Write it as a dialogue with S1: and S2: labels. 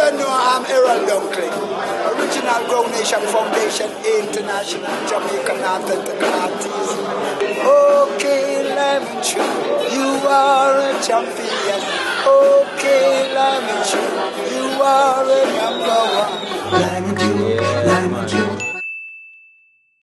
S1: don't know, I'm Errol Dunkley, original Grow Nation Foundation International Jamaican Authentic Artist. Okay, Lemon Tree, you are a champion. Okay, Lemon Tree, you are a number one. Lemon Tree, Lemon Tree.